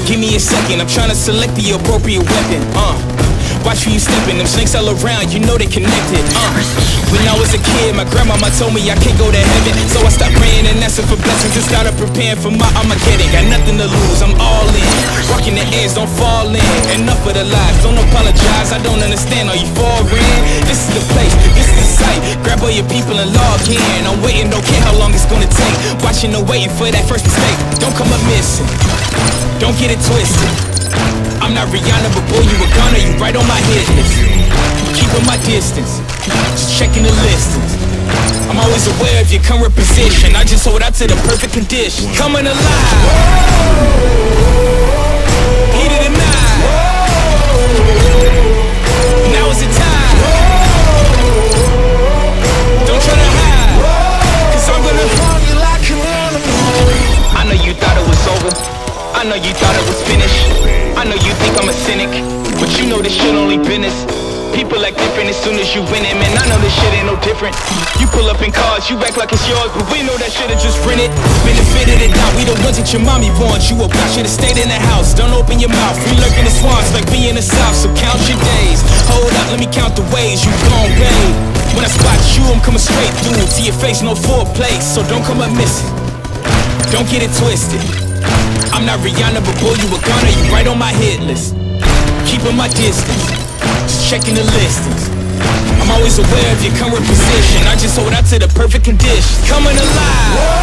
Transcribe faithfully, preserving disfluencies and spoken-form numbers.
Give me a second, I'm trying to select the appropriate weapon. Uh, watch who you stepping, them snakes all around, you know they connected. Uh, when I was a kid, my grandmama told me I can't go to heaven, so I stopped praying and asking for blessings and started preparing for my Armageddon. Got nothing to lose, I'm all in. Walking the edge, don't fall in. Enough of the lies, don't apologize, I don't understand, are you foreign? This is the place, this is the site. Grab all your people and log in. I'm waiting, don't care how long it's gonna take. Watching and waiting for that first mistake. Don't come up missing, don't get it twisted. I'm not Rihanna, but boy, you a gunner, you right on my hit list. Keeping my distance, just checking the listings. I'm always aware of your current position. I just hold out to the perfect condition. Coming alive, heat of the night. Now is the time. Don't try to hide, cause I'm gonna harm you like an animal. I know you thought it was over, I know you thought it was finished. I know you think I'm a cynic, but you know this shit only business. People act different as soon as you win it, man, I know this shit ain't no different. You pull up in cars, you act like it's yours, but we know that shit is just printed. Benefit of the doubt, we the ones that your mommy wants. You a bitch, should've stayed in the house, don't open your mouth. We lurk in the swamps like we in the south, so count your days. Hold up, let me count the ways you gon' pay. When I spot you, I'm coming straight through to your face, no foreplay, so don't come up missing. Don't get it twisted, I'm not Rihanna, but boy, you a gunner, you right on my hit list. Keeping my distance, just checking the listings. I'm always aware of your current position. I just hold out to the perfect condition. Coming alive,